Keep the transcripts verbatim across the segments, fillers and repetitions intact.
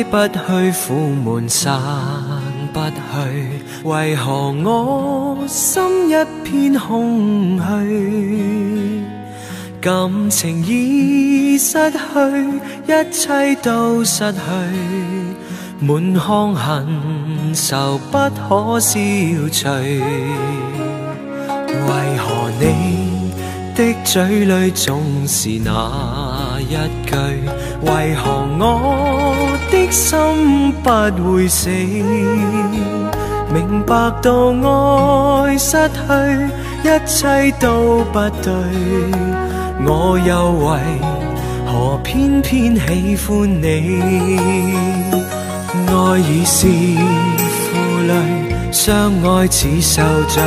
不去，苦悶散不去，為何我心一片空虛？感情已失去，一切都失去，滿腔恨愁不可消除。為何你的嘴裏總是那一句？為何我的心不會死？明白到愛失去，一切都不對，我又為何偏偏喜歡你？愛已是負累，相愛似受罪，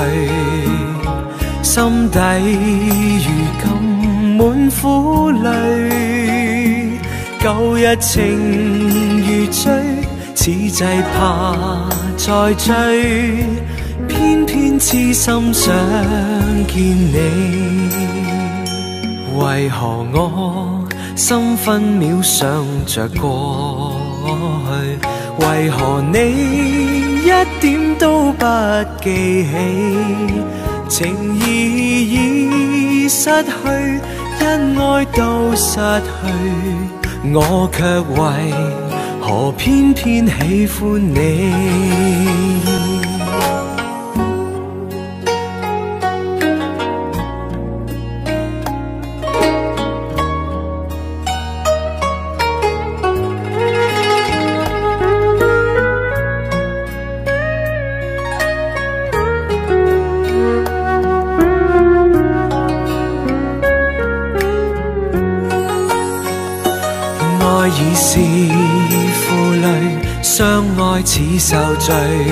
心底如今滿苦淚，舊日情如醉，此際怕再追，偏偏痴心想見你。為何我心分秒想着過去？為何你一點都不記起？情意已失去，因愛都失去，我卻為何偏偏喜歡你？愛已是負累，相愛似受罪，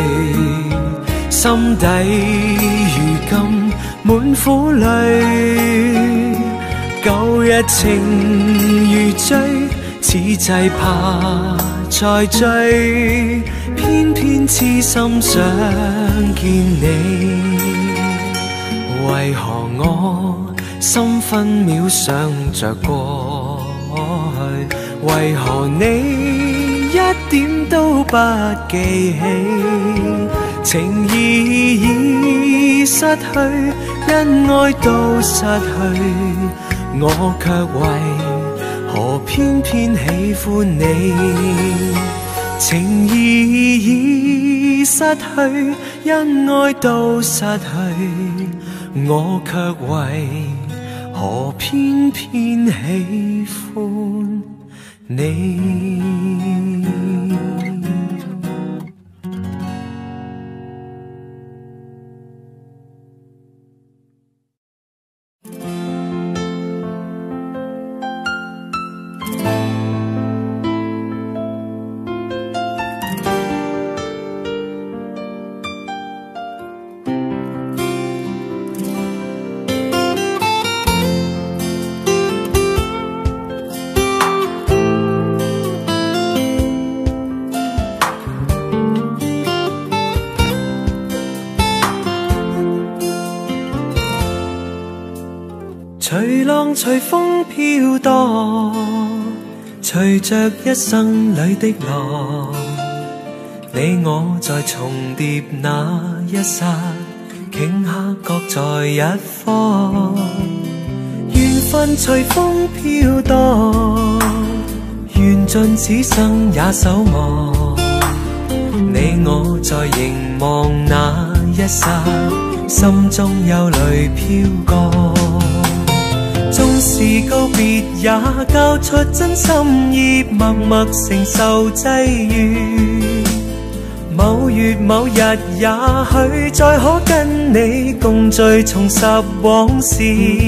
心底如今滿苦淚，舊日情如醉，此際怕再追，偏偏痴心想見你。為何我心分秒想着過去？為何你一點都不記起？情意已失去，因愛都失去，我卻為何偏偏喜歡你？情意已失去，因愛都失去，我卻為何偏偏喜歡你？隨浪隨風飄蕩，隨着一生裏的浪，你我在重疊那一剎，頃刻各在一方。緣分隨風飄蕩，緣盡此生也守望。你我在凝望那一剎，心中有淚飄過。縱是告別也交出真心意，默默承受際遇。某月某日也許再可跟你共聚重拾往事，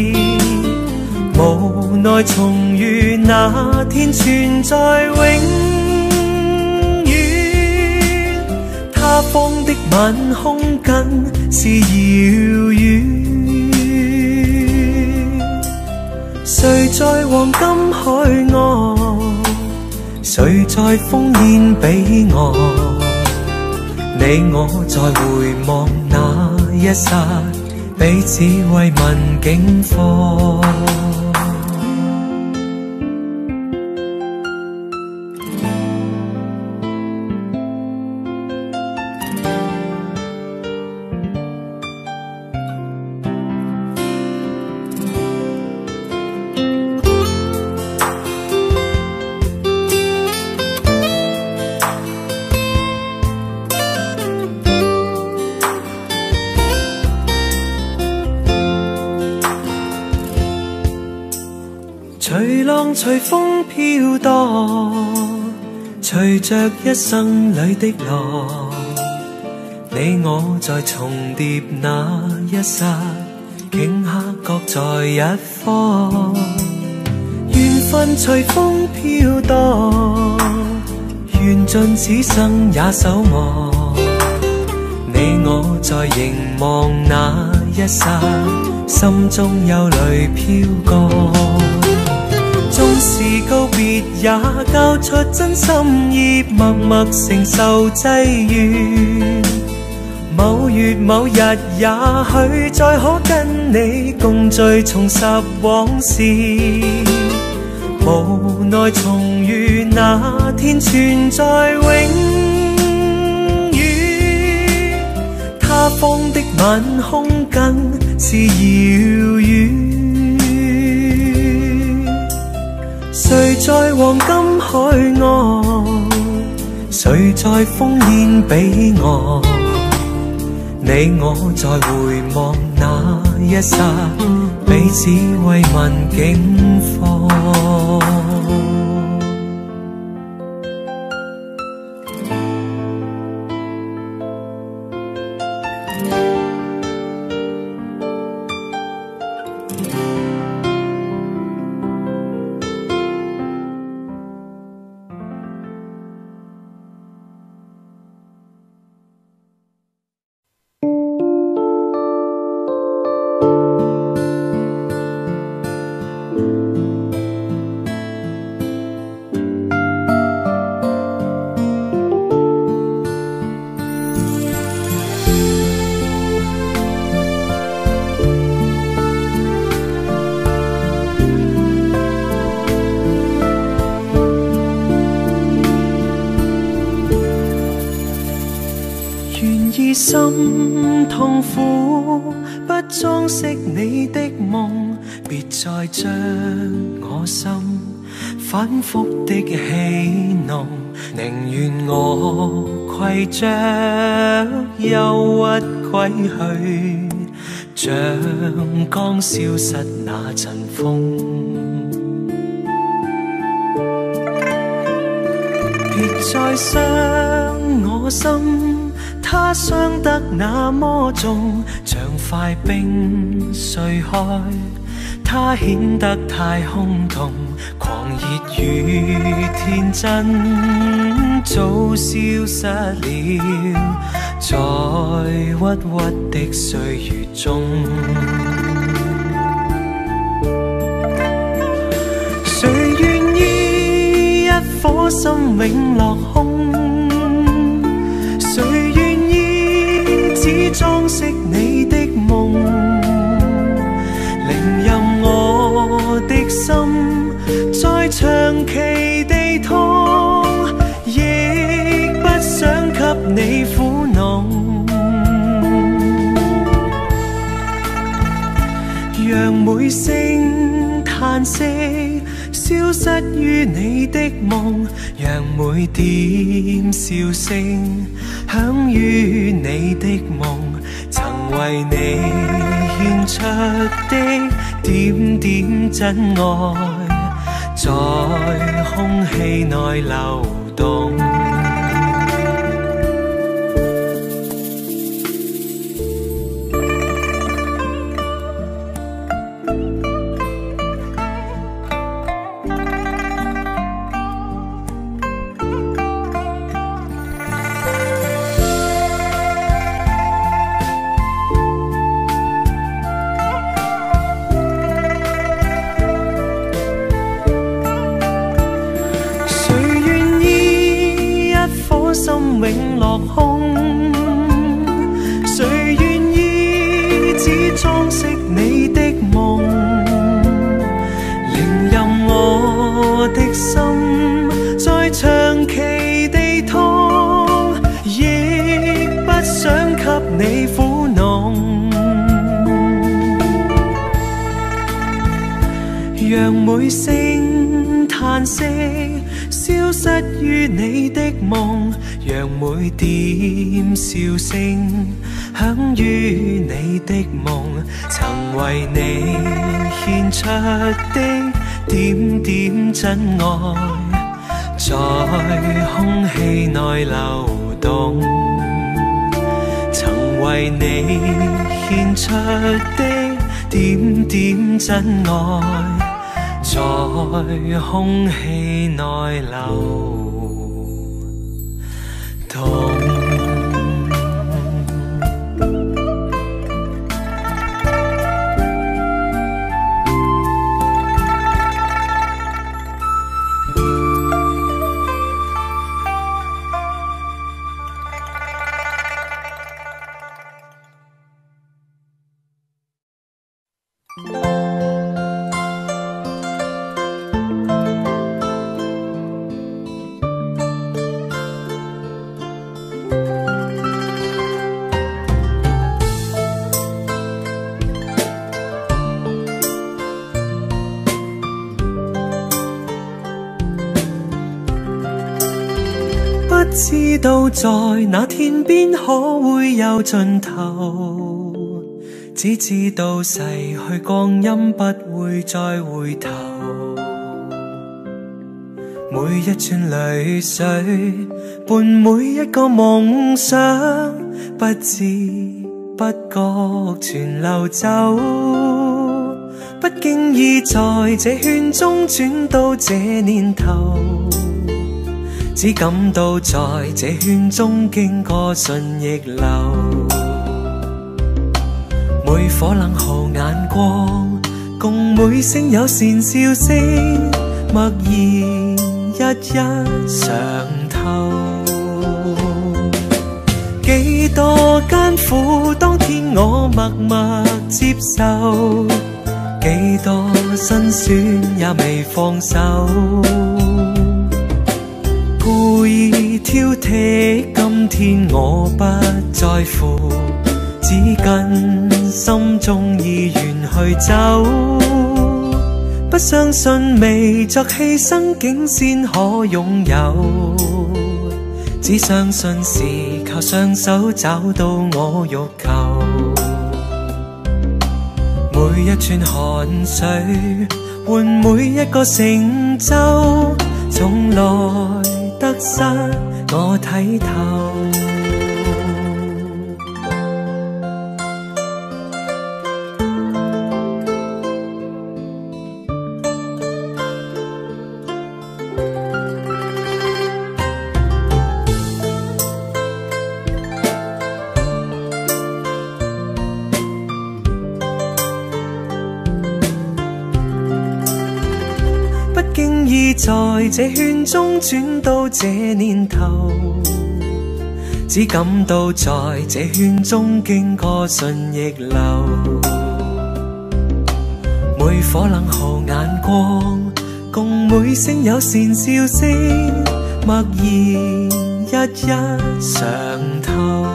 無奈重遇那天存在永遠。他方的晚空更是遙遠，誰在黃金海岸，誰在烽煙彼岸？你我在回望那一剎，彼此慰問境況。 生隨風飄蕩，隨着一生裏的浪，你我在重疊那一剎，頃刻各在一方。緣分隨風飄蕩，緣盡此生也守望。你我在凝望那一剎，心中憂慮飄過。縱是告別也交出真心意，默默承受際遇。某月某日也許再可跟你共聚重拾往事，無奈重遇那天存在永遠，他方的晚空更是遙遠。誰在黃金海岸，誰在烽煙彼岸，你我在回望那一剎，彼此慰問境況。心痛苦，不裝飾你的夢，別再將我心反覆的戲弄，寧願我攜着憂鬱歸去，像剛消失那陣風。別再傷我心，它傷得那麼重，像塊冰碎開，它顯得太空洞，狂熱與天真早消失了，在鬱鬱的歲月中。誰願意一顆心永落空？誰願意只裝飾你的夢？寧任我的心再長期地痛，亦不想給你苦惱。讓每聲嘆息消失於你的夢，讓每點笑聲響於你的夢，曾為你獻出的點點真愛，在空氣內流動。永落空，誰願意只裝飾你的夢？寧任我的心再長期地痛，亦不想給你苦惱。讓每聲嘆息消失於你的夢，讓每點笑聲響於你的夢，曾為你獻出的點點真愛，在空氣內流動，曾為你獻出的點點真愛，在空氣內流動。不知道在那天邊可會有盡頭，只知道逝去光陰不會再回頭。每一串淚水伴每一個夢想，不知不覺全流走。不經意在這圈中轉到這年頭，只感到在這圈中經過順逆流，每顆冷酷眼光，共每聲友善笑聲，默然一一嘗透。幾多艱苦，當天我默默接受，幾多辛酸也未放手。故意挑剔，今天我不在乎，只跟心中意願去走。不相信未作犧牲竟先可擁有，只相信是靠雙手找到我欲求。每一串汗水換每一個成就，從來得失我睇透。不經意在這圈中轉到這年頭，只感到在這圈中經過順逆流，每顆冷酷眼光，共每聲友善笑聲，默然一一嘗透。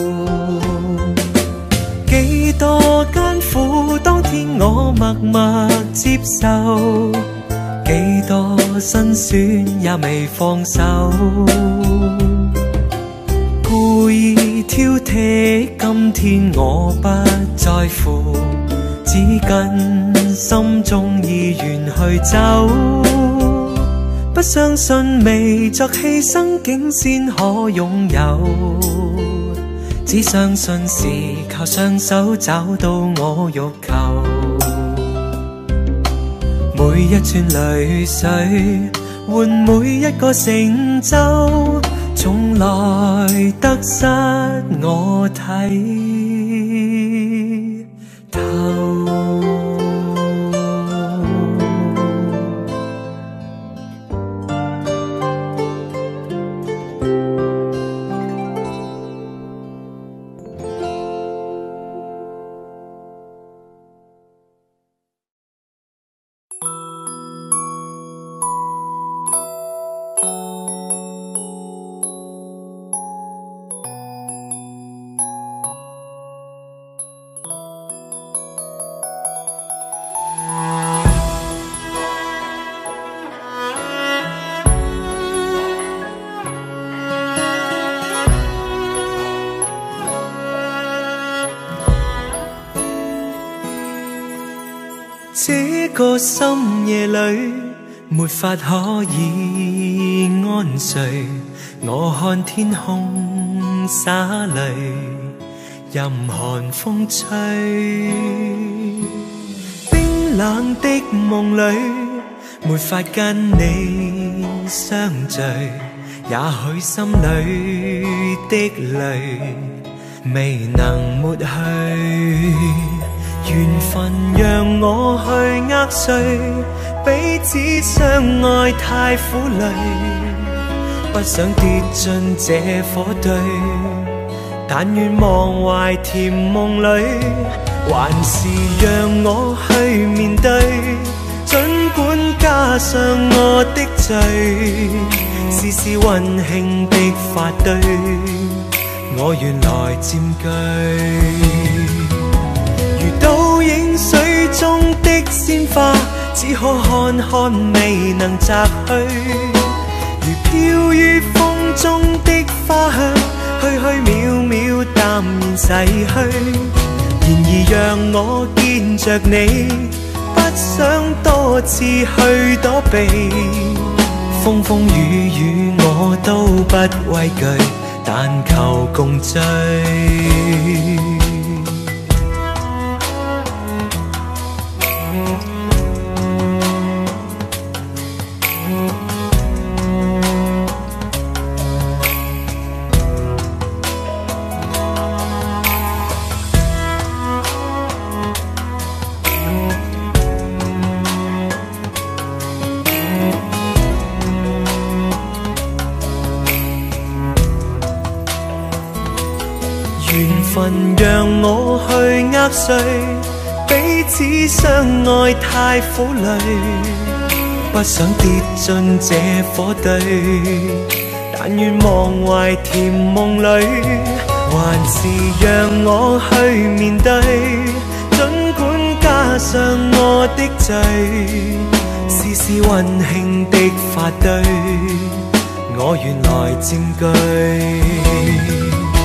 幾多艱苦，當天我默默接受，幾多辛酸也未放手。故意挑剔，今天我不在乎，只跟心中意願去走。不相信未作犧牲竟先可擁有，只相信是靠雙手找到我欲求。每一串淚水換每一個成就，從來得失我睇透。 這個深夜裏，沒法可以安睡。我看天空灑淚，任寒風吹。冰冷的夢裏，沒法跟你相聚。也許心裏的淚未能抹去。緣分讓我去握碎，彼此相愛太苦累，不想跌進這火堆，但願忘懷甜夢裏，還是讓我去面對，儘管加上我的罪，絲絲溫馨的發堆，我願來佔據。倒影水中的鮮花，只可看看未能摘去，如飄於風中的花香，虛虛渺渺淡然逝去。然而讓我見着你，不想多次去躲避，風風雨雨我都不畏懼，但求共醉。緣分讓我去握碎，彼此相愛太苦累，不想跌進這火堆，但願忘懷甜夢裏，還是讓我去面對，儘管加上我的罪，絲絲溫馨的發堆，我願來佔據。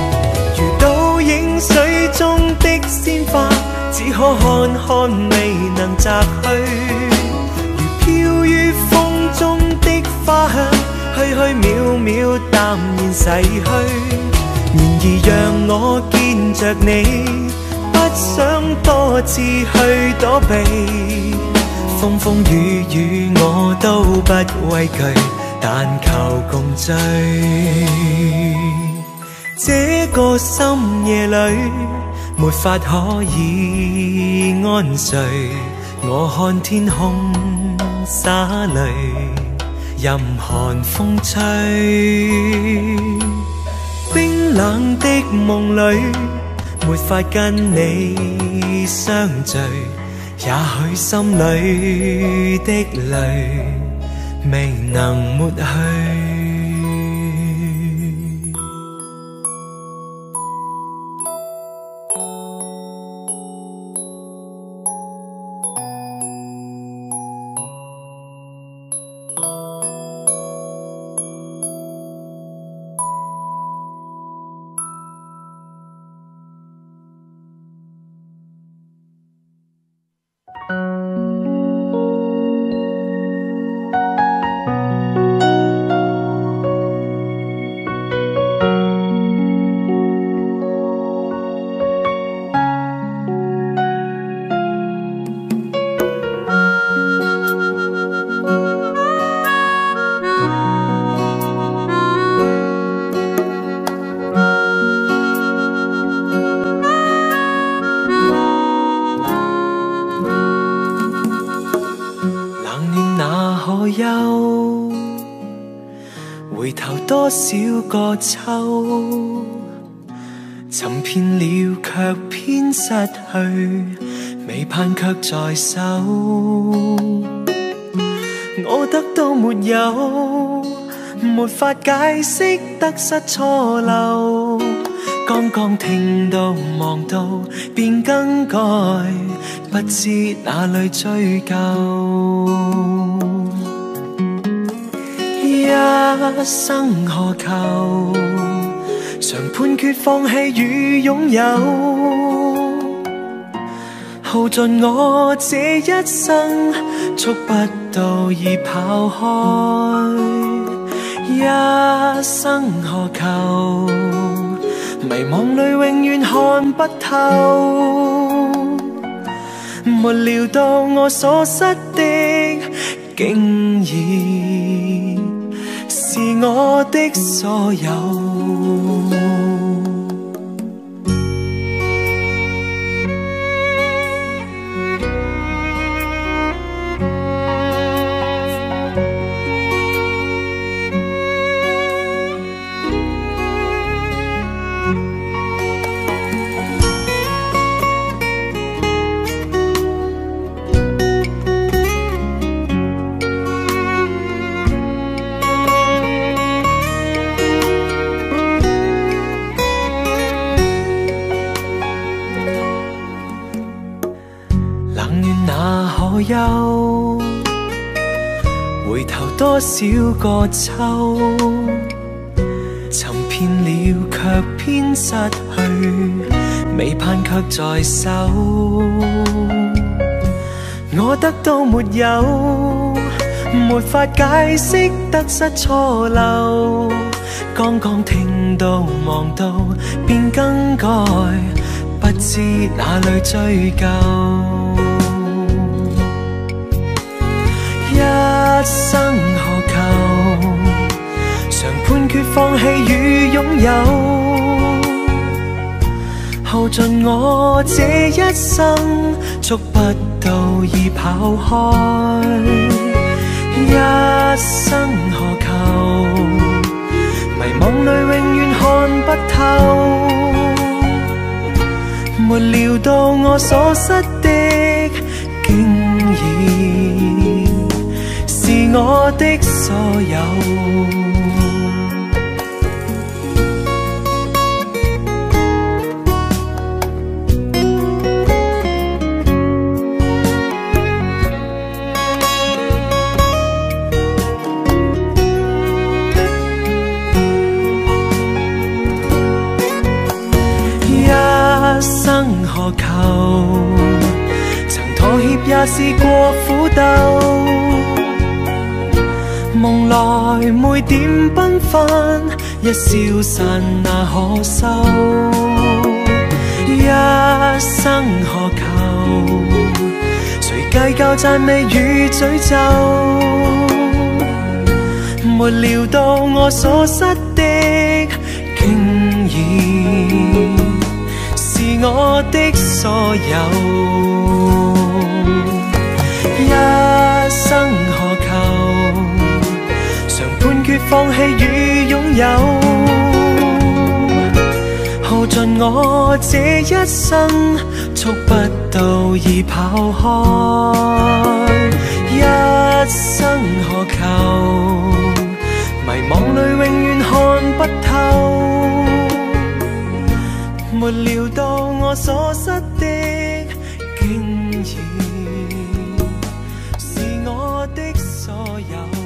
水中的鮮花，只可看看未能摘去，如飄於風中的花香，虛虛渺渺淡然逝去。然而讓我見着你，不想多次去躲避，風風雨雨我都不畏懼，但求共醉。這個深夜裏，沒法可以安睡。我看天空灑淚，任寒風吹。冰冷的夢裏，沒法跟你相聚。也許心裏的淚未能抹去。回頭多少個秋，尋遍了卻偏失去，未盼卻在手。我得到沒有，沒法解釋得失錯漏。剛剛聽到望到便更改，不知哪裏追究。一生何求，常判決放棄與擁有。 耗盡我這一生，觸不到已跑開，一生何求？迷惘裏永遠看不透，沒料到我所失的，竟然是我的所有。憂回頭多少個秋，尋遍了卻偏失去，未盼卻在手。我得到沒有，沒法解釋得失錯漏，剛剛聽到望到便更改，不知哪裏追究。一生何求？常判決放棄與擁有，耗盡我這一生，觸不到已跑開。一生何求？迷惘裏永遠看不透，沒料到我所失的，竟然是我的所有。一生何求？曾妥協也試過苦鬥，夢來每點繽紛，一消散那可收。一生何求？誰計較讚美與詛咒？沒料到我所失的，竟然是我的所有。一生何求？判決放棄與擁有，耗盡我這一生，觸不到已跑開。一生何求？迷惘裏永遠看不透，沒料到我所失的，竟然是我的所有。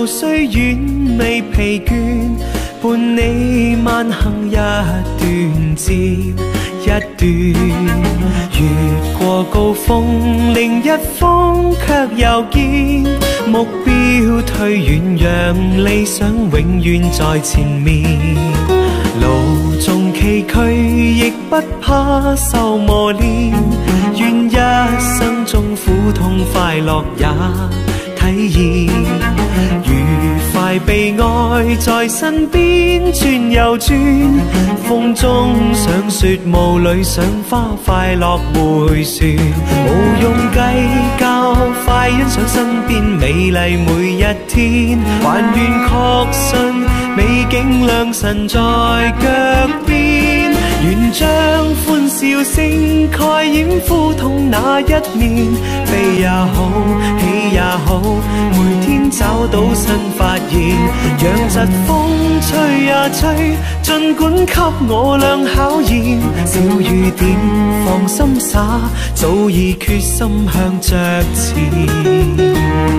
路雖遠未疲倦，伴你慢行一段接一段，越過高峰，另一峰卻又見，目標推遠，讓理想永遠在前面。路縱崎嶇，亦不怕受磨練，願一生中苦痛快樂也體驗，愉快悲哀在身邊轉又轉，風中想說霧裏想花，快樂迴旋，無用計較，快欣賞身邊美麗每一天，還願確信美景良辰在腳邊，願將歡笑聲蓋掩苦痛那一面，悲也好，喜也好，每天找到新發現，讓疾風吹呀吹，儘管給我倆考驗，小雨點放心灑，早已決心向着前。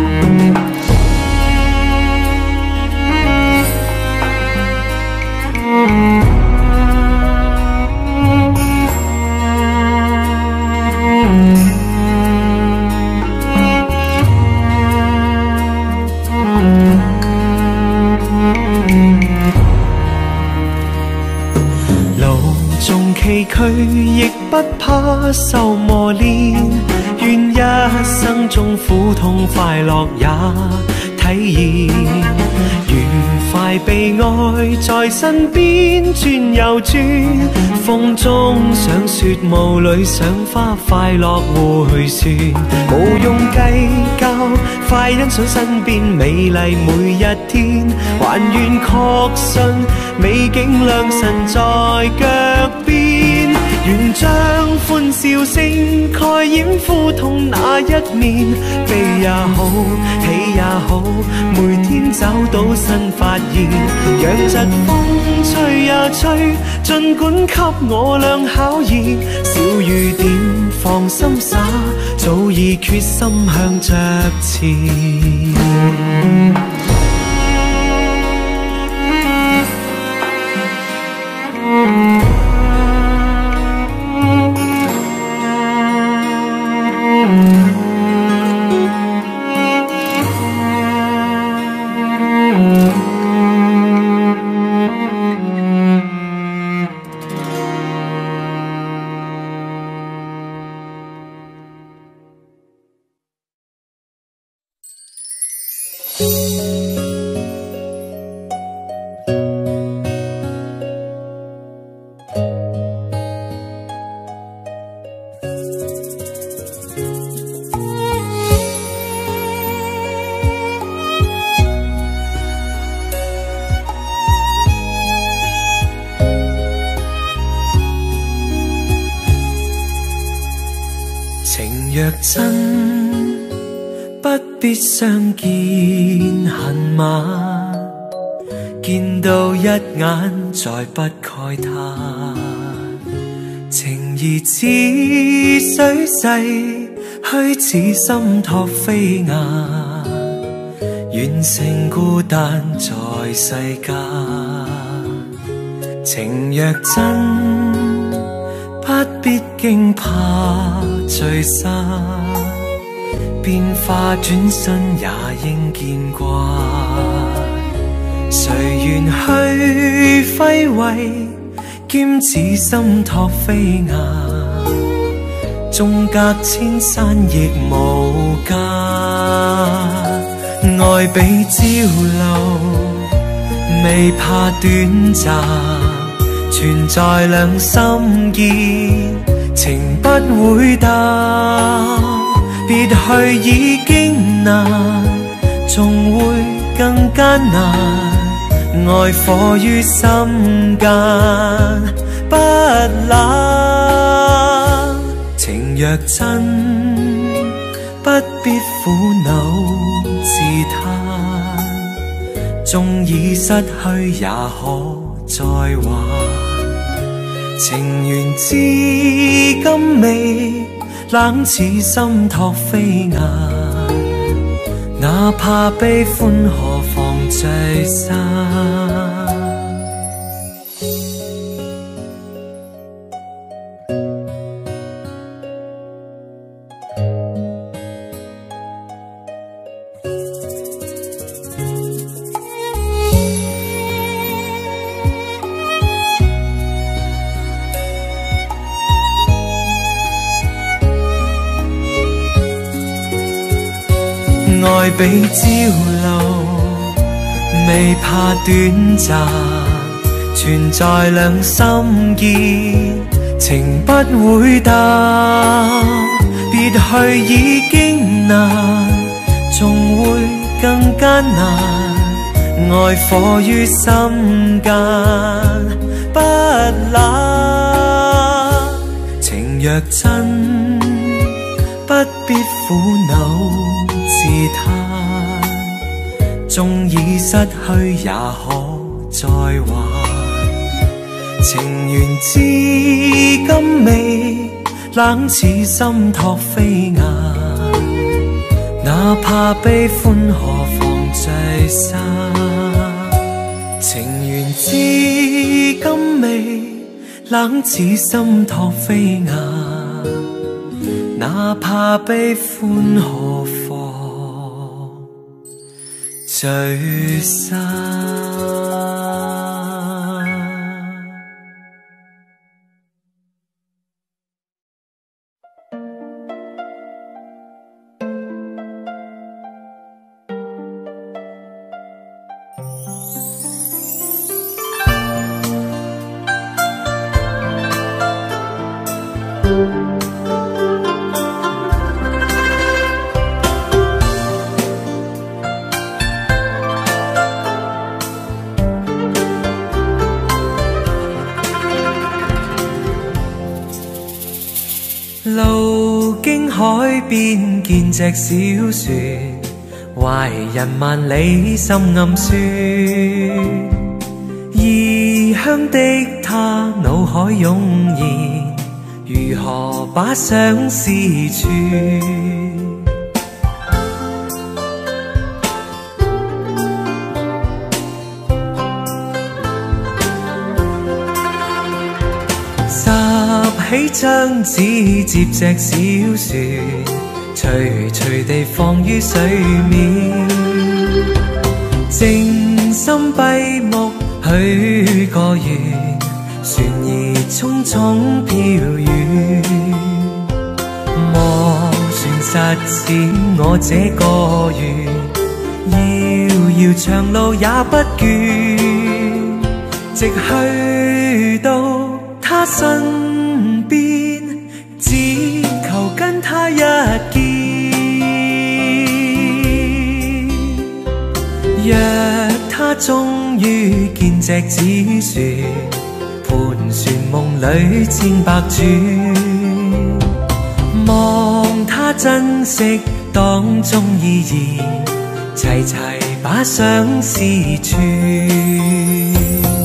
崎嶇亦不怕受磨練，願一生中苦痛快樂也體驗，愉快悲哀在身邊轉又轉，風中想雪霧裏賞花，快樂迴旋，無用計較，快欣賞身邊美麗每一天，還願確信美景良辰在腳邊，願將歡笑聲蓋掩苦痛那一面，悲也好，喜也好，每天找到新發現，讓疾風吹呀吹，儘管給我倆考驗，小雨點放心灑，早已決心向着前。若真不必相見恨晚，見到一眼再不慨嘆，情義似水逝，虛似心托飛雁，遠勝孤單在世間。情若真不必驚怕聚散，變化轉身也應見慣。誰願去揮揮，兼此心托飛雁，縱隔千山亦無間。愛比朝露，未怕短暫，存在兩心間，情不會淡。別去已經難，仲會更艱難。愛火於心間，不冷。情若真，不必苦惱自嘆，縱已失去也可再還。情緣至今未冷似心托飛雁，哪怕悲歡何妨聚散。愛比朝露，未怕短暫，存在兩心結，情不會淡。別去已經難，仲會更艱難。愛火於心間，不冷。情若真，不必苦惱。自嘆，縱已失去也可再還。情緣至今未冷似心托飛雁，哪怕悲歡何妨聚散。情緣至今未冷似心托飛雁，哪怕悲歡何妨聚散。路經海邊見隻小船，懷人萬里心暗酸。異鄉的他腦海湧現，如何把相思串？起張紙接隻小船，隨隨地放於水面。靜心閉目許個願，船兒匆匆飄遠。莫船實踐我這個願，遙遙長路也不倦，直去到他身邊，只求跟他一見。若他終於見隻紙船，盤旋夢裏千百轉，望他珍惜當中意義，齊齊把相思串。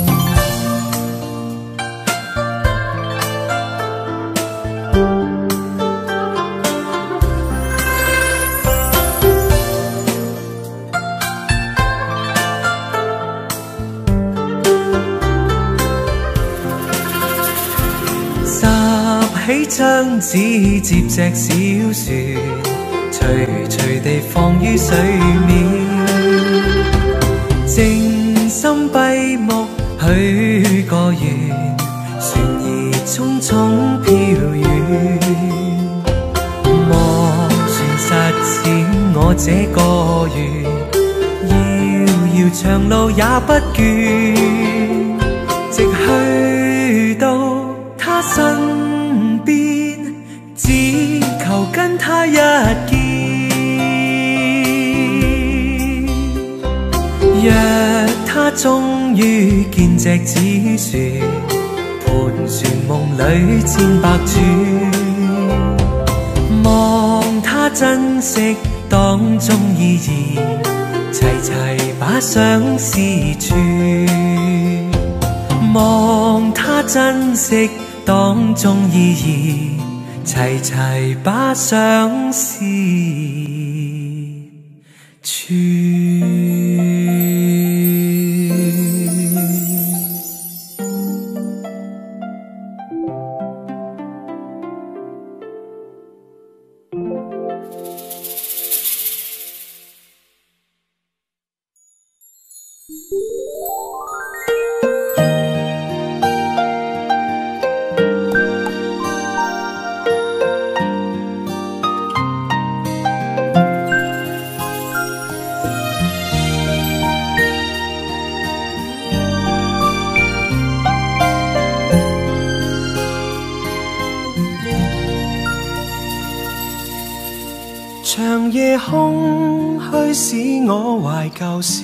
起張紙接隻小船，隨隨地放於水面。靜心閉目許個願，船兒匆匆飄遠。莫船實踐我這個願，遙遙長路也不倦，直去到他身邊，只求跟他一見。若他終於見隻紙船，盤旋夢裏千百轉，望他珍惜當中意義，齊齊把相思串。望他珍惜當中意義，齊齊把相思串。 长夜空虚使我怀旧事，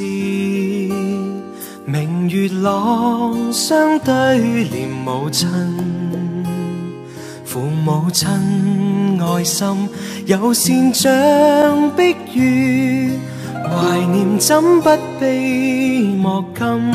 明月朗相对念母亲，父母亲爱心有善像碧月，怀念怎不悲莫禁。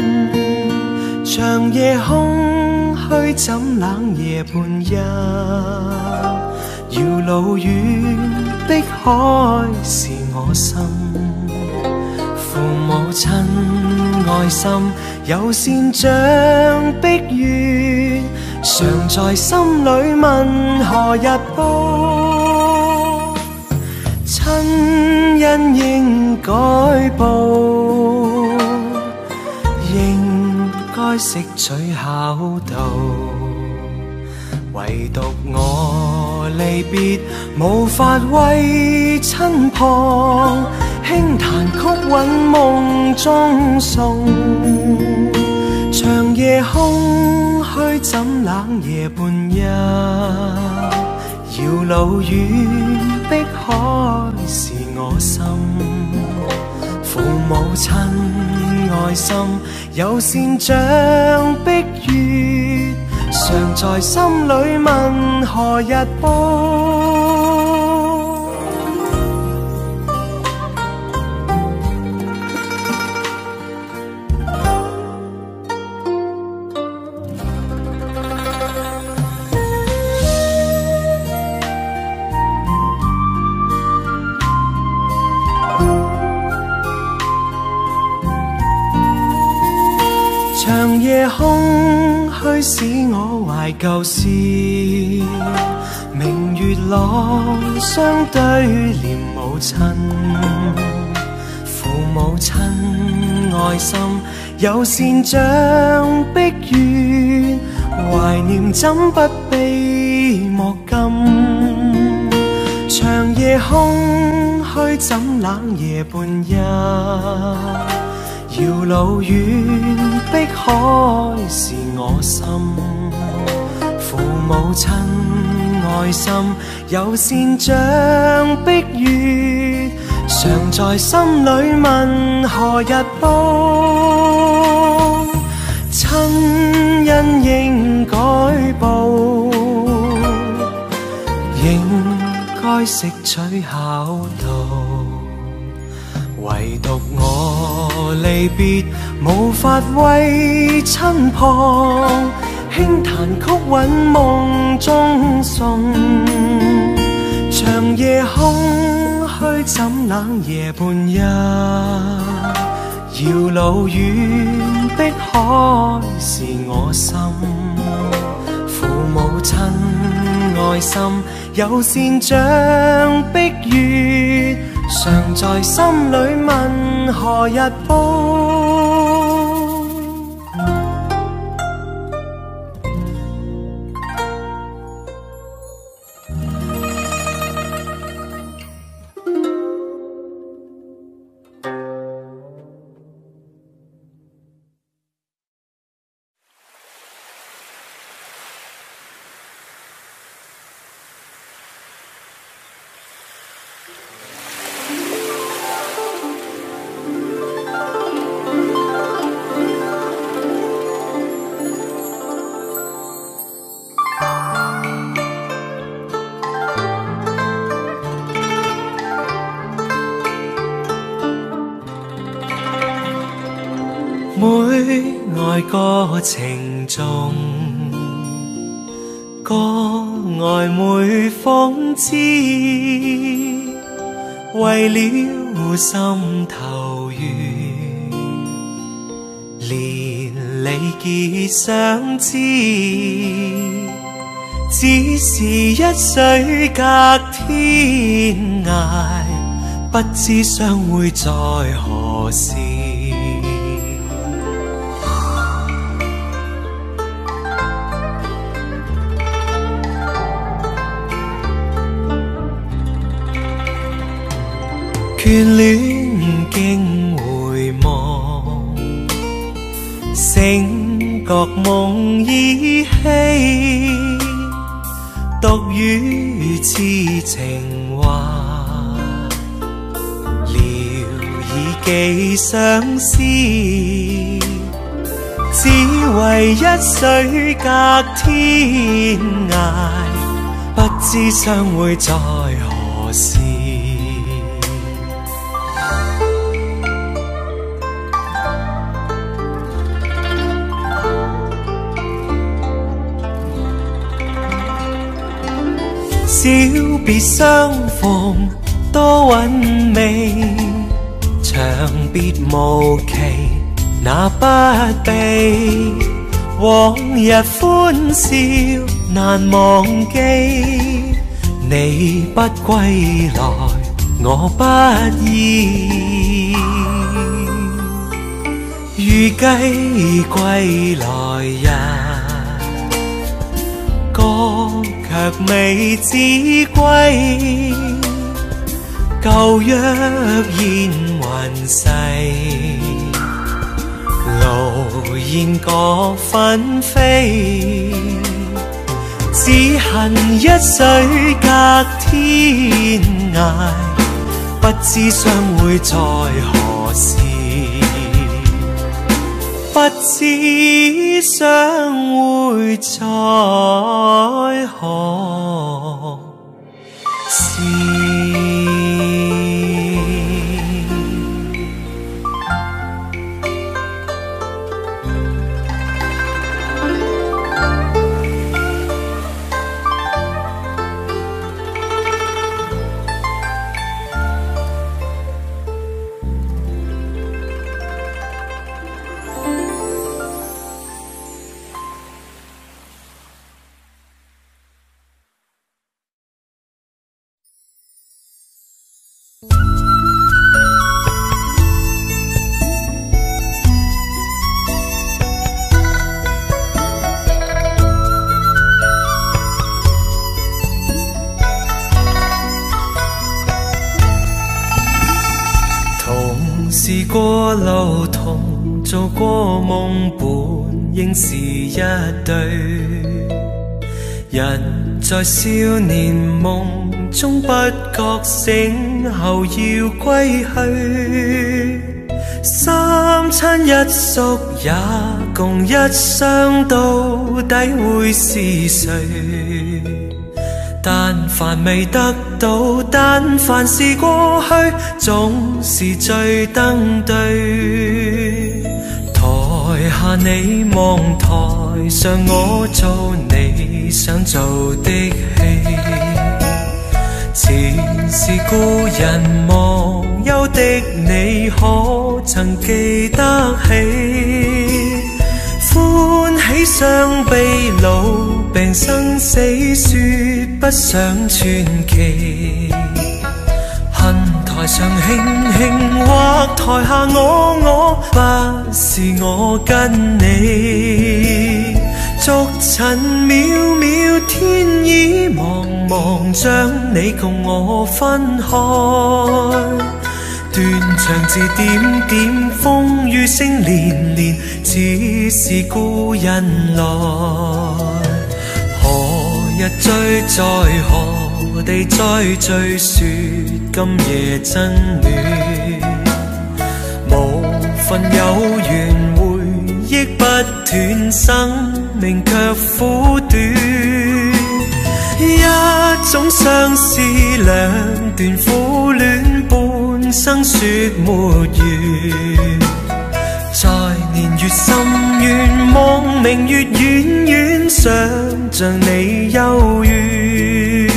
长夜空虚怎冷夜半夜，遥路远碧海是我心，父母亲爱心有善像碧月，常在心里问何日报？亲恩应该报，应该识取孝道。唯独我离别，无法为亲旁，轻弹曲韵梦中颂。长夜空虚怎冷夜半夜，遥路远碧海是我心，父母亲爱心有善像碧月，常在心里问何日報？長夜空虛使我懷舊事，明月朗相對念母親，父母親愛心有善像碧月，懷念怎不悲莫禁。長夜空虛怎冷夜半夜，遙路遠碧海是我心，父母親愛心有善像碧月，常在心裏問何日報？親恩應該報，應該識取孝道。唯獨我離別，無法為親旁，輕彈曲韻夢中頌。長夜空虛怎冷夜半夜，遙路遠碧海是我心，父母親愛心有善像碧月，常在心裏問何日報？每愛歌情中，歌愛每諷刺，為了心頭緣，連理結相知，只是一水隔天涯，不知相會在何時。 眷戀竟回望，醒覺夢依稀，獨語痴情話，聊以寄相思，只為一水隔天涯，不知相會在何時。小別相逢多韻味，長別無期那不避。往日歡笑難忘記，你不歸來我不依。預計歸來日，歌卻未知歸，舊約現還逝，路煙各紛飛，只恨一水隔天涯，不知相會在何時，不知相會在何時。試過路同做過夢，本應是一對。人在少年夢中不覺醒後要歸去，三親一宿也共一雙，到底會是誰？但凡未得到，但凡是過去，總是最登對。台下你望，台上我做你想做的戲，前是故人忘憂的你，可曾記得起？歡喜傷悲老病生死，說不上傳奇。恨台上輕輕，或台下我我，不是我跟你。逐塵渺渺，天意茫茫，將你共我分開。斷腸字點點，風雨聲連連，只是故人來。何日追，在何地再聚，說今夜真戀。無份有緣，回憶不斷，生命卻苦短。一種相思，兩段苦戀，半生說沒完。在年月深淵，望明月遠遠，想像你幽怨。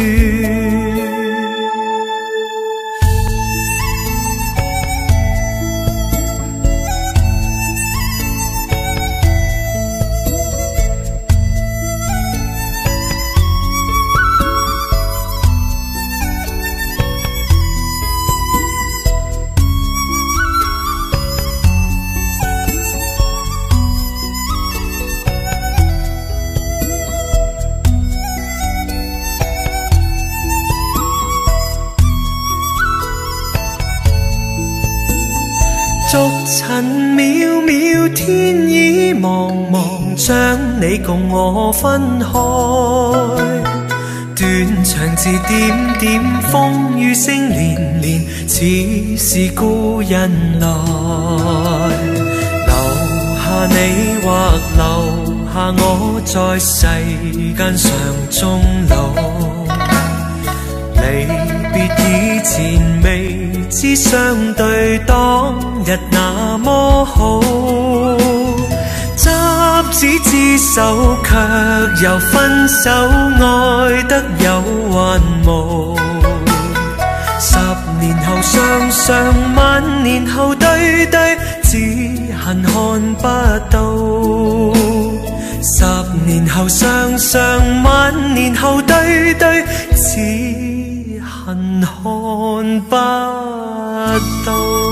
塵渺渺，天已茫茫，將你共我分開。斷腸字點點，風雨聲連連，似是故人來。留下你或留下我，在世間上終老。離別以前未知相對當日那麼好。執子之手，卻又分手，愛得有還無。十年後雙雙，萬年後對對，只恨看不到。十年後雙雙，萬年後對對，只恨看不到。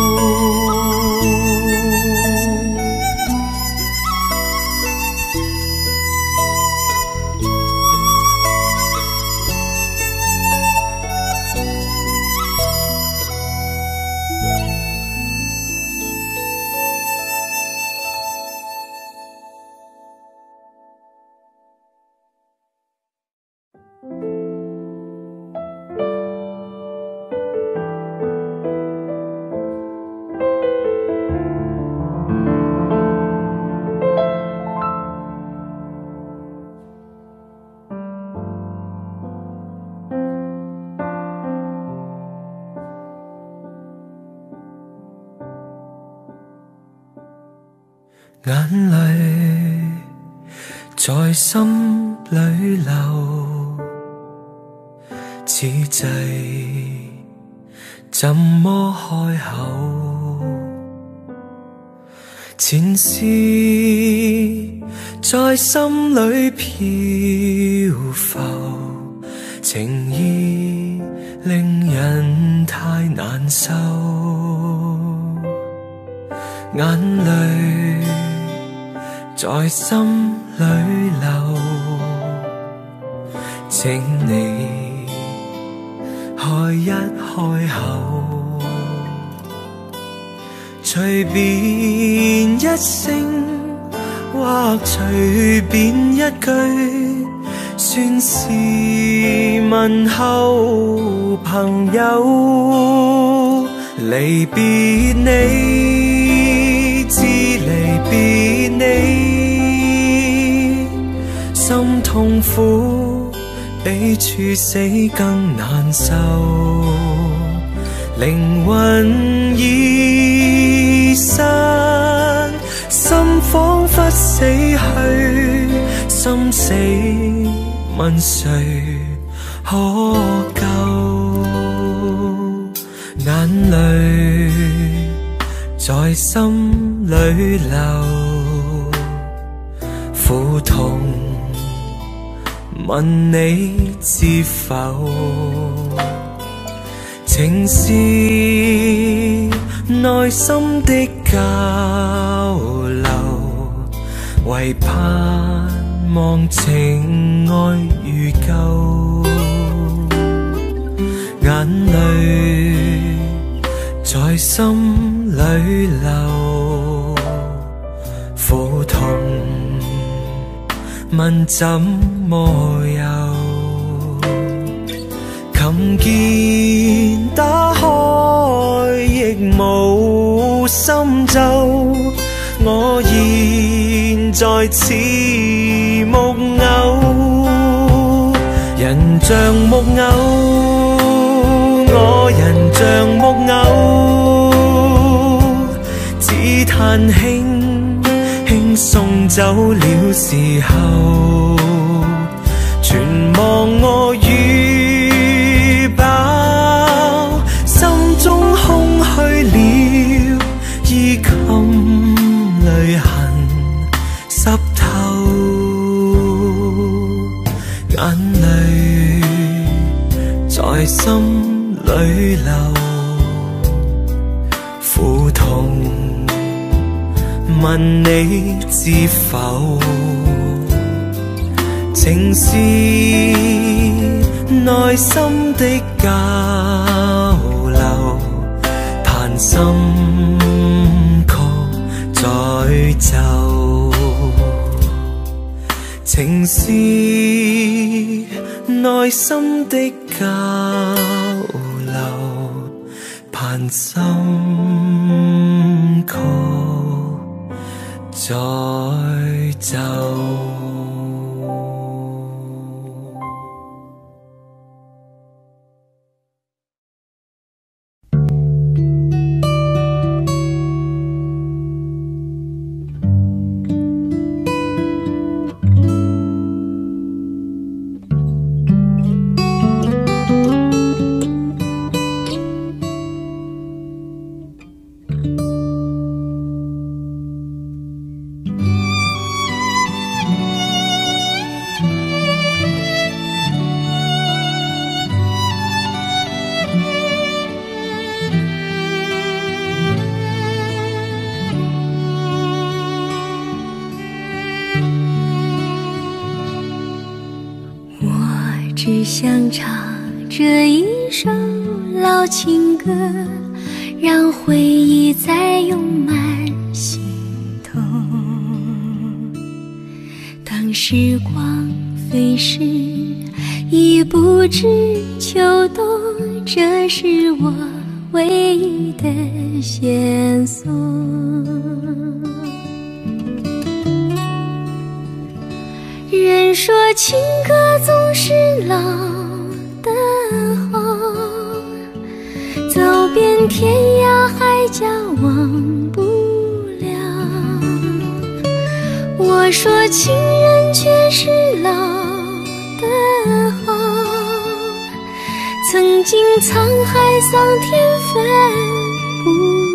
眼淚在心裏流，此際怎麼開口？前事在心裏漂浮，情意令人太難受，眼淚在心裏流，請你開一開口，隨便一聲或隨便一句，算是問候朋友。離別你，知離別你，心痛苦比處死更難受，靈魂已散，心彷彿死去，心死問誰可救？眼淚在心裏流，苦痛問你知否？情是內心的交流，唯盼望情愛如舊。眼淚在心裏流，苦痛問怎麼有？琴鍵打開亦無心奏，我現在似木偶，人像木偶，我人像木偶，只嘆輕輕送走了時候，全忘我預飽，心中空虛了，衣襟淚痕濕透，眼淚在心裏流，苦痛問你知否？情是內心的交流，嘆心曲是內心的交流，盼心曲再奏。 只想唱这一首老情歌，让回忆再涌满心头。当时光飞逝，已不知秋冬，这是我唯一的线索。人说情歌总是老的好，走遍天涯海角忘不了。我说情人却是老的好，曾经沧海桑田分不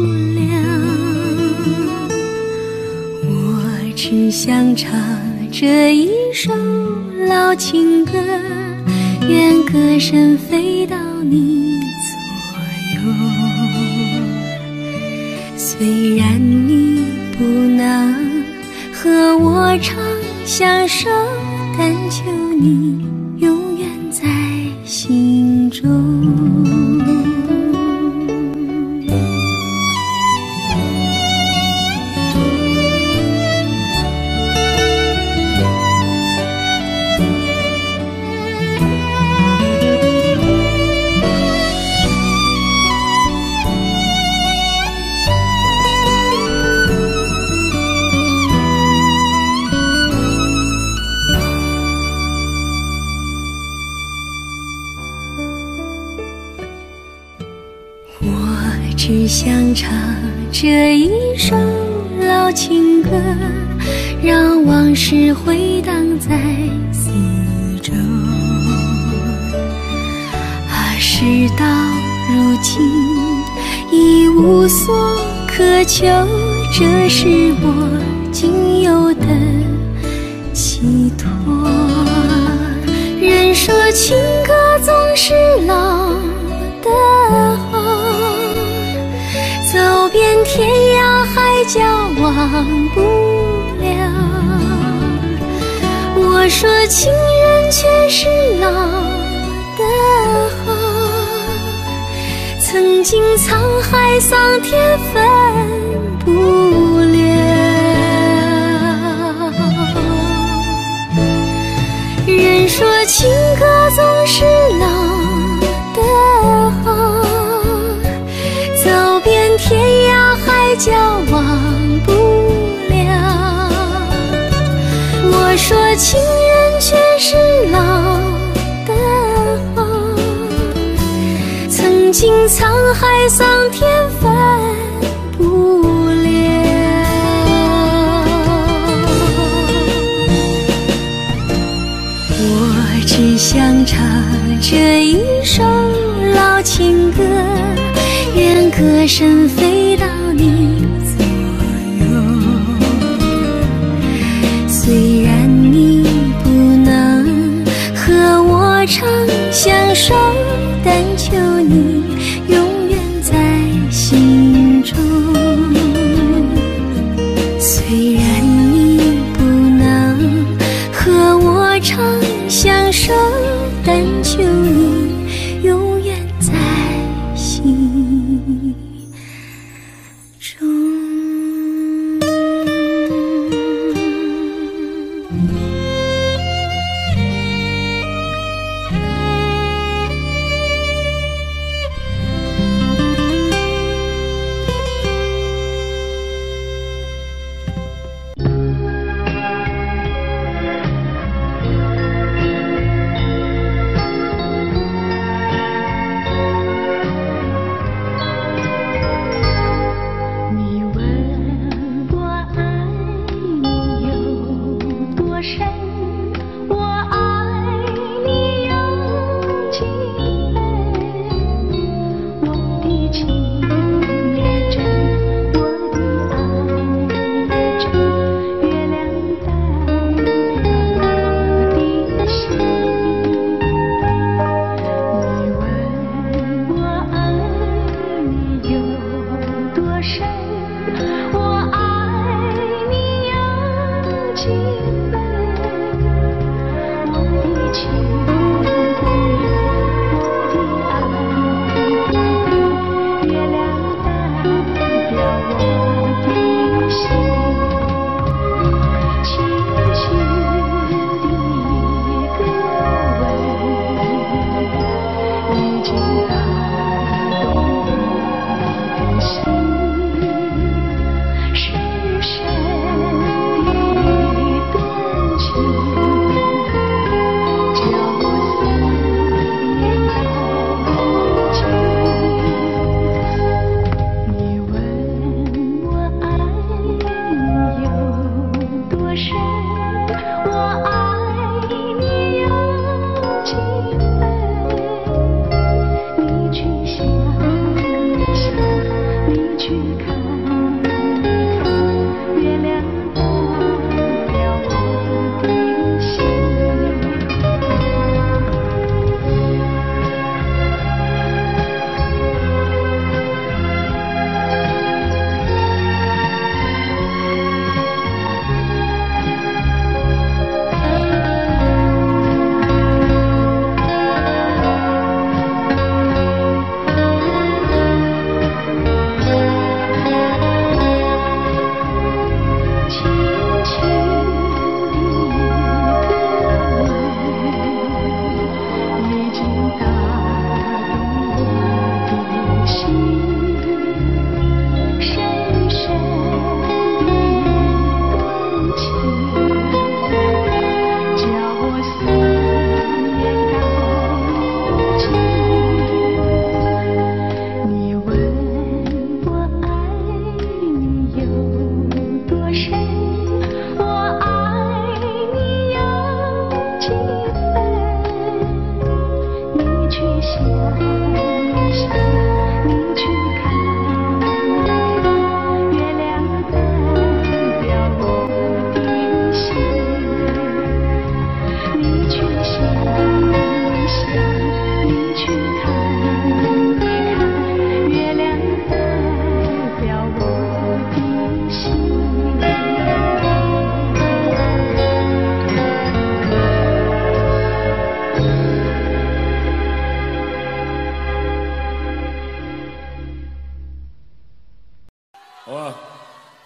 了。我只想唱这一首老情歌，愿歌声飞到你左右。虽然你不能和我长相守，但求你永远在心中。只想唱这一首老情歌，让往事回荡在四周。啊，事到如今已无所渴求，这是我仅有的寄托。人说情歌总是老的好，走遍天涯海角忘不了。我说情人却是老的好，曾经沧海桑田分不了。人说情歌总是老的好，走遍天涯海角忘不了。我说情人却是老的好，曾经沧海桑田分不了。我只想唱这一首老情歌，愿歌声飞到你左右。虽然你不能和我长相守，但求你永远在心中。虽然你不能和我长相守，但求你永远在心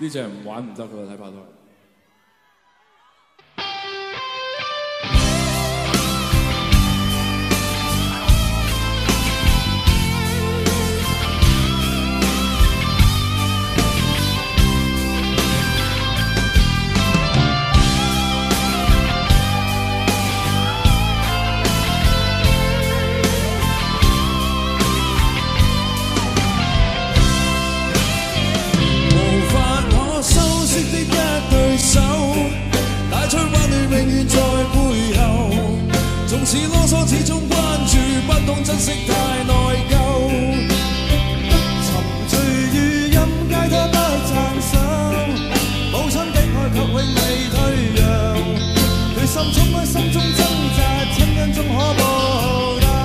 呢隻唔玩唔得噶，睇怕都。 縱使囉嗦，始終關注，不懂珍惜，太內疚。沉醉於音階，他不讚賞，母親的愛卻永未退讓。決心衝開心中掙扎，親恩終可報答。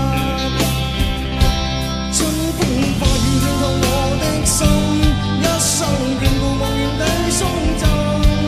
春風化雨暖透我的心，一生眷顧無言地送贈。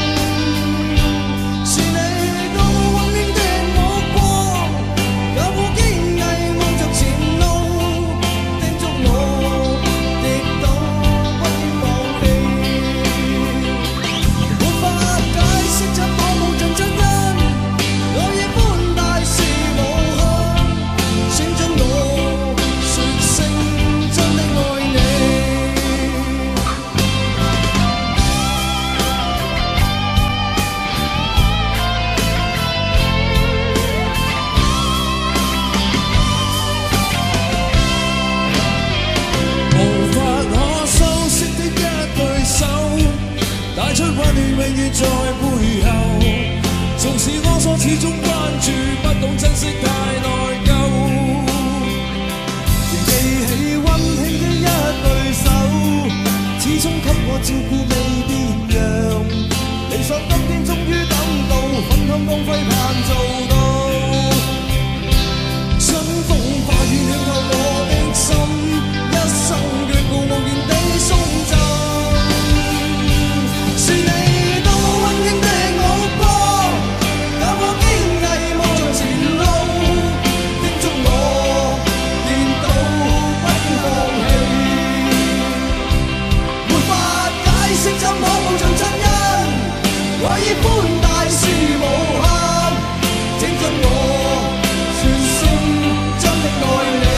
在背後，縱使囉嗦，始終關注，不懂珍惜，太內疚。仍記起溫馨的一對手，始終給我照顧未變樣。理想今天終於等到，奮向光輝盼做到。春風化雨暖透我的心，一生眷顧無言地送贈。愛意寬大是無限，請准我說聲真的愛你。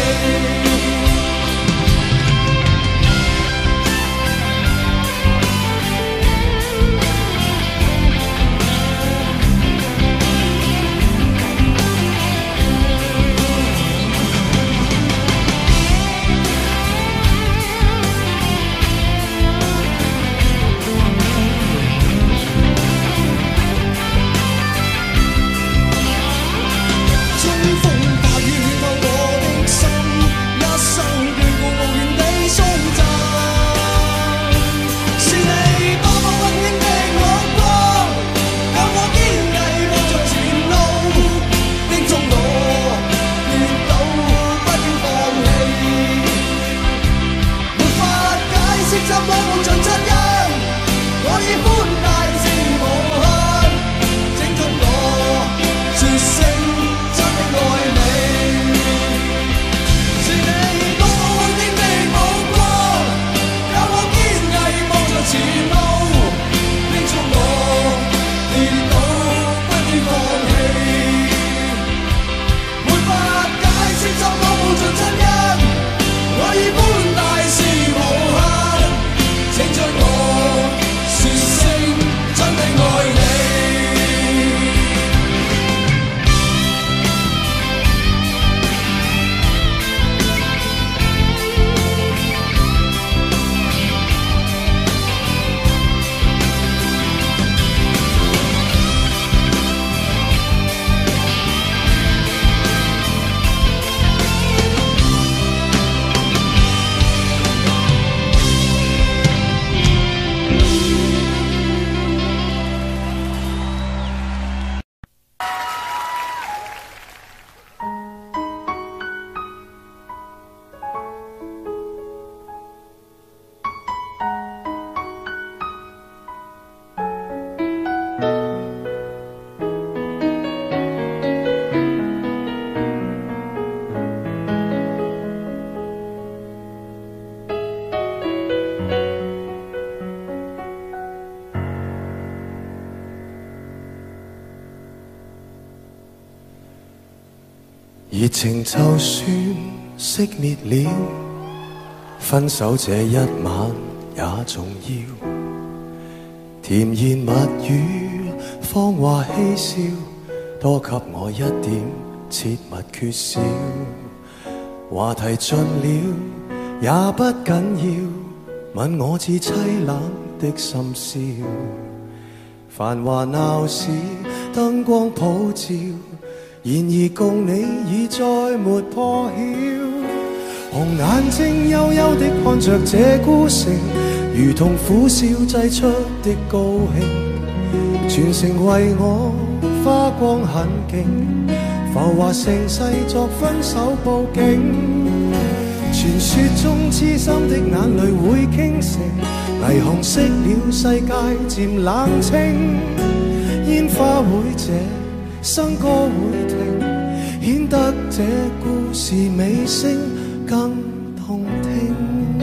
熱情就算熄滅了，分手這一晚也重要。甜言蜜語，謊話嬉笑，多給我一點切勿缺少。話題盡了也不緊要，問我至凄冷的心燒。繁華鬧市燈光普照，然而共你已再沒破曉。紅眼睛幽幽的看着這孤城，如同苦笑製出的高興。全城為我花光很勁，浮華盛世作分手報警。傳說中痴心的眼淚會傾城，霓虹熄了世界漸冷清。煙花會謝，笙歌會停，顯得這故事尾聲更動聽。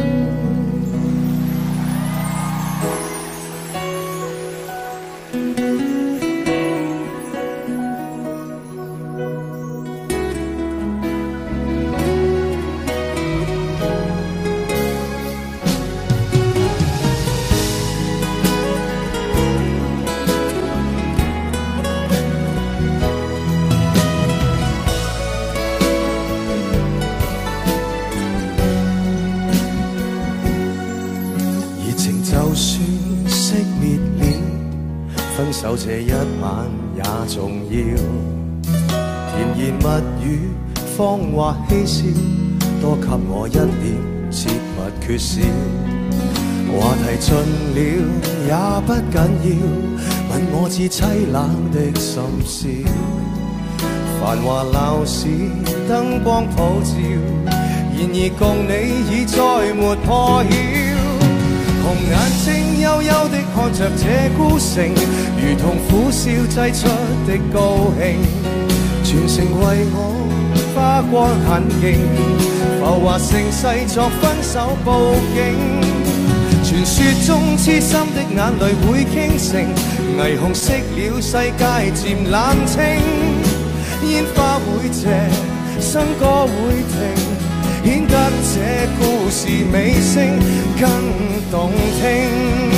分手這一晚也重要，甜言蜜語，謊話嬉笑，多給我一點切勿缺少。話題盡了也不緊要，問我至凄冷的心燒。繁華鬧市燈光普照，然而共你已再沒破曉。紅眼睛幽幽的看着這孤城，如同苦笑製出的高興。全城為我花光很勁，浮華盛世作分手報警。傳說中痴心的眼淚會傾城，霓虹熄了世界漸冷清。煙花會謝，笙歌會停，顯得這故事尾聲更動聽。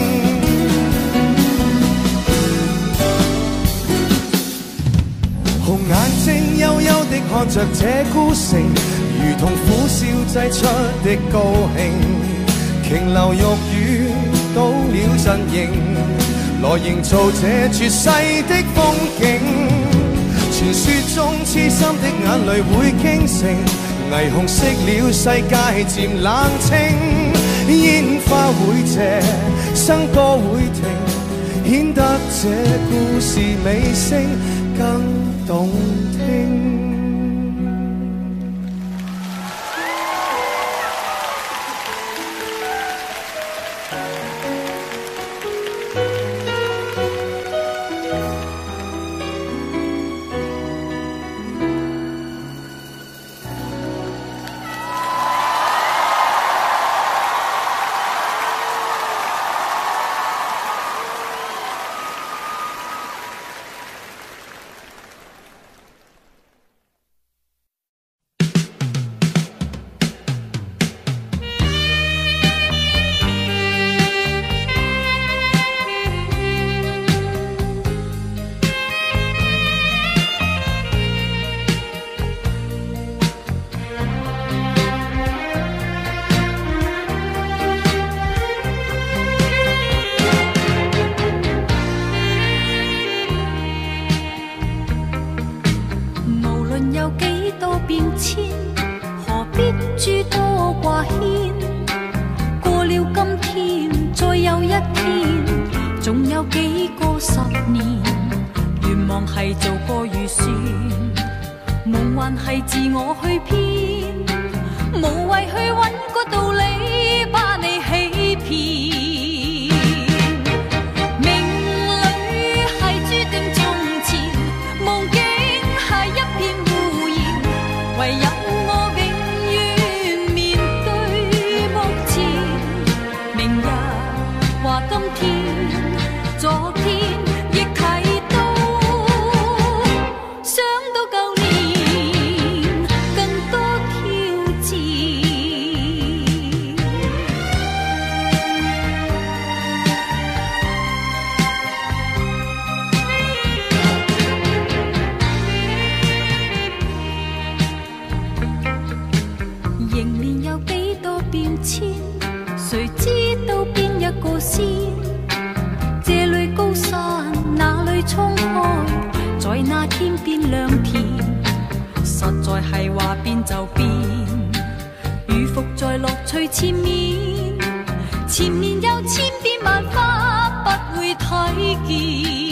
紅眼睛幽幽的看着這孤城，如同苦笑製出的高興。瓊樓玉宇倒了陣營，來營造這絕世的風景。傳說中痴心的眼淚會傾城，霓虹熄了世界漸冷清。煙花會謝，笙歌會停，顯得這故事尾聲更動聽。 想到舊年衝開，在那天變良田，實在係話變就變，如伏在樂趣前面，前面有千變萬化，不會睇見。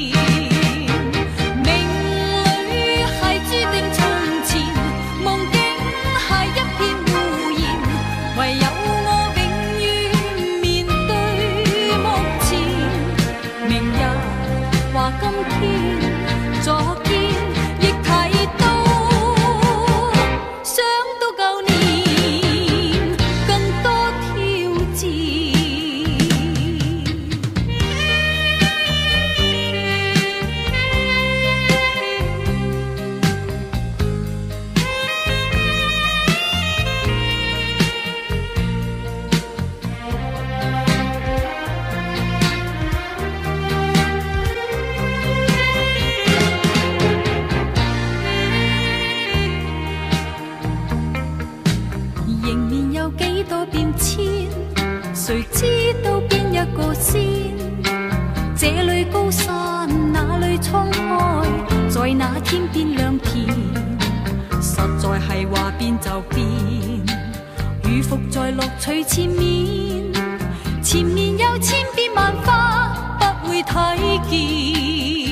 誰知道邊一個先？這裏高山，那裏滄海，在那天變良田，實在係話變就變，如伏在樂趣前面，前面有千變萬化，不會睇見。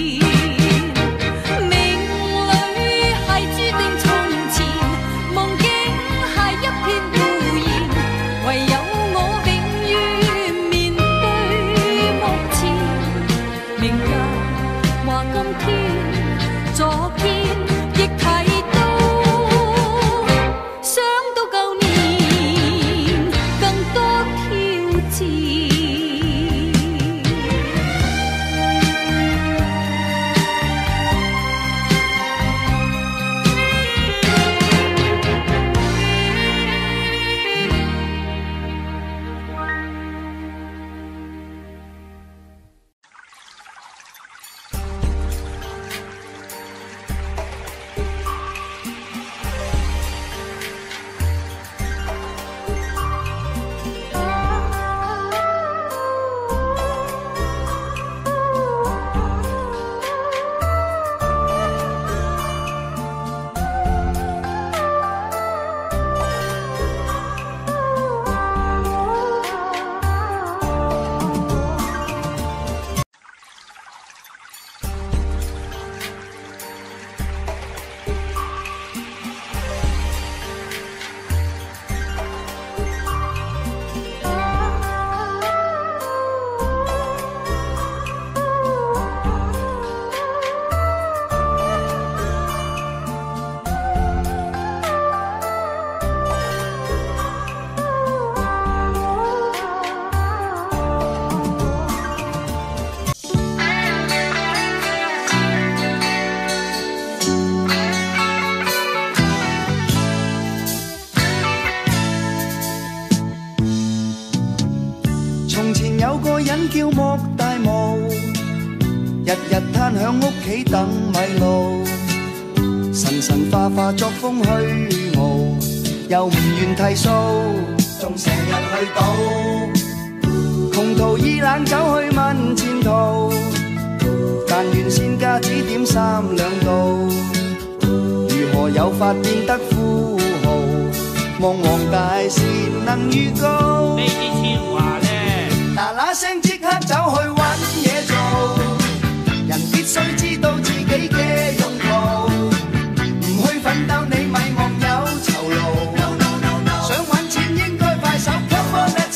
叫莫大霧，日日攤響屋企等米路，神神化化作風虛無，又唔願剃鬚，仲成日去賭，窮途意冷走去問前途，但願仙家指點三兩道，如何有法變得富豪，望黃大仙能預告。 呢啲天話咧。 嗱嗱聲即刻走去揾嘢做，人必須知道自己嘅用途，唔去奮鬥你咪莫有酬勞。No, no, no, no. 想揾錢應該快手 ，Come on let's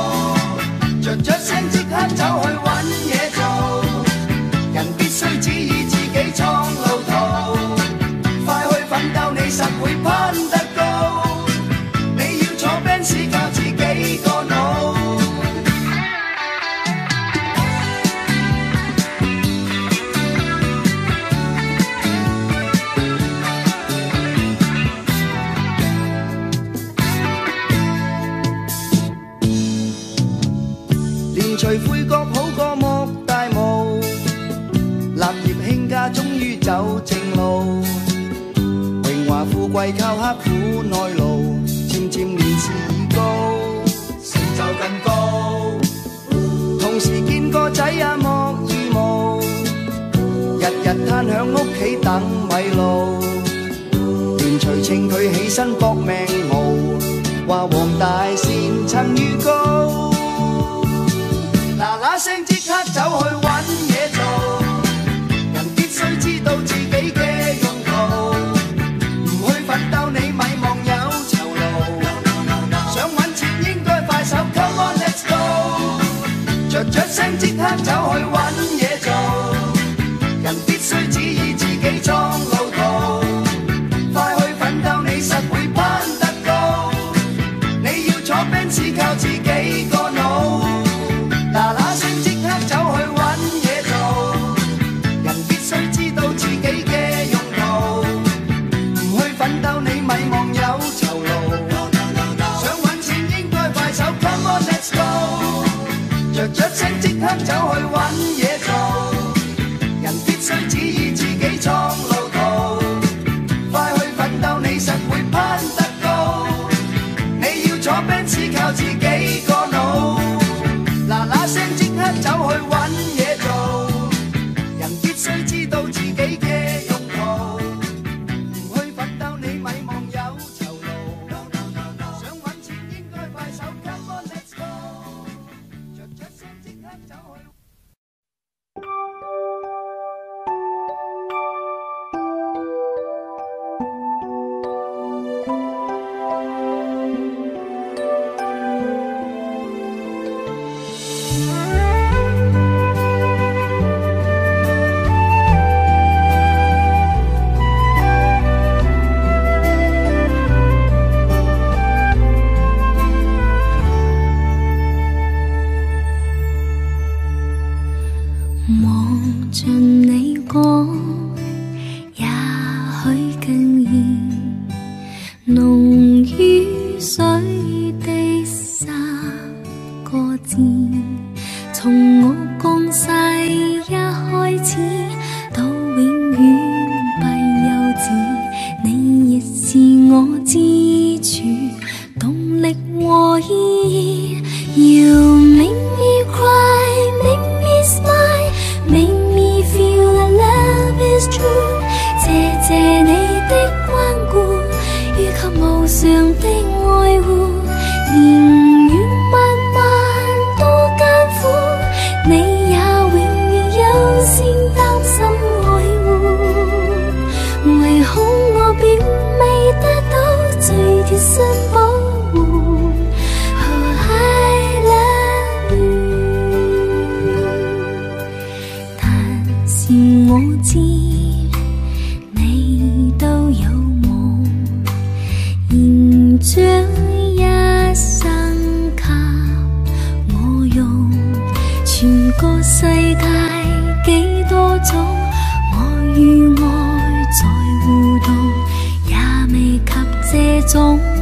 go， 着着聲即刻走去揾嘢做，人必須指意自己創路途，快去奮鬥你實會攀得高，你要坐 Benz靠自己個腦。除悔覺好過莫大霧，立業興家終於走正路，榮華富貴靠刻苦耐勞，漸漸年事已高，成就更高。同時見個仔也莫義務， 攤響屋企等米路，段隨稱佢起身搏命無，話黃大仙曾預告，嗱嗱聲即刻走去揾嘢做，人必須知道自己嘅用途，唔去奮鬥你咪望有酬勞，想揾錢應該快手 Come on let's go， 着着聲即刻走去揾嘢做，人必須指意自己裝路途，快去奮鬥你實會攀得高，你要坐 Benz 靠自己個腦，嗱嗱聲即刻走去揾嘢做，人必須知道自己嘅用途，唔去奮鬥你咪望有酬勞，想揾錢應該快手 Come on let's go， 着着聲即刻走去揾嘢做，人必須指意自己創路途，快去奮鬥你實會攀得高，你要坐 Benz 靠自己個腦，嗱嗱聲即刻走去揾嘢做，人必須知道自己嘅用途，唔去奮鬥你咪望有酬勞，想揾錢應該快手 Come on let's go， 着着聲即刻走去。望着你講，也許更現濃於水的三個字，從我降世一開始到永遠不休止，你亦是我支柱，動力和意義。You make me cry, make me smile, make me feel that love is true。謝謝你的關顧，以及無償的愛護，年月漫漫多艱苦，你也永遠優先擔心愛護，唯恐我並未得到最貼身保護。我知你都有夢，然將一生給我用，全個世界幾多種，我與愛在互動，也未及這種。